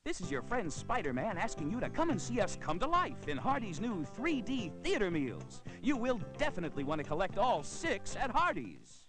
This is your friend Spider-Man asking you to come and see us come to life in Hardee's new 3D theater meals. You will definitely want to collect all 6 at Hardee's.